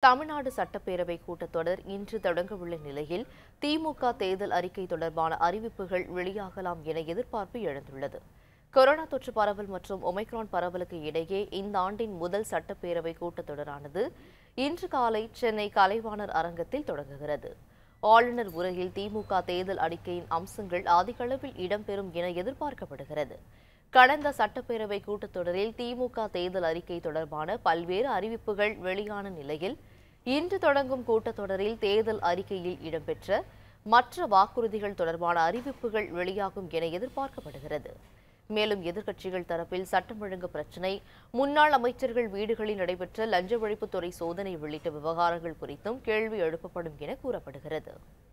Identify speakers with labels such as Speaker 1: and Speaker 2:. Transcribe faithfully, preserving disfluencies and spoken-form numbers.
Speaker 1: தமிழ்நாடு சட்டப்பேரவை கூட்டத்தொடர் இன்று தொடங்கவுள்ள நிலையில் திமுக தேர்தல் அறிக்கை தொடர்பான அறிவிப்புகள் வெளியாகலாம் என எதிர்பார்ப்பு எழுந்துள்ளது. கொரோனா தொற்று பரவல் மற்றும் ஒமைக்ரான் பரவலுக்கு இடையே இந்த ஆண்டின் முதல் சட்டப்பேரவை கூட்டத்தொடரானது இன்று காலை சென்னை கலைவாணர் அரங்கத்தில் தொடங்குகிறது. ஆளுநர் உரையில் திமுக தேர்தல் அறிக்கையின் அம்சங்கள் அதிகளவில் இடம்பெறும் என எதிர்பார்க்கப்படுகிறது. கடந்த சட்டப்பேரவை கூட்டத்தொடரில் திமுக தேர்தல் அறிக்கை தொடர்பான பல்வேறு அறிவிப்புகள் வெளியான நிலையில் இன்று தொடங்கும் கூட்டத்தொடரில் தேர்தல் அறிக்கையில் இடம்பெற்ற மற்ற வாக்குறுதிகள் தொடர்பான அறிவிப்புகள் வெளியாகும் என எதிர்பார்க்கப்படுகிறது. மேலும் எதிர்க்கட்சிகள் தரப்பில் சட்டம் ஒழுங்கு பிரச்சினை, முன்னாள் அமைச்சர்கள் வீடுகளில் நடைபெற்ற லஞ்ச ஒழிப்புத்துறை சோதனை உள்ளிட்ட விவகாரங்கள் குறித்தும் கேள்வி எழுப்பப்படும் என கூறப்படுகிறது.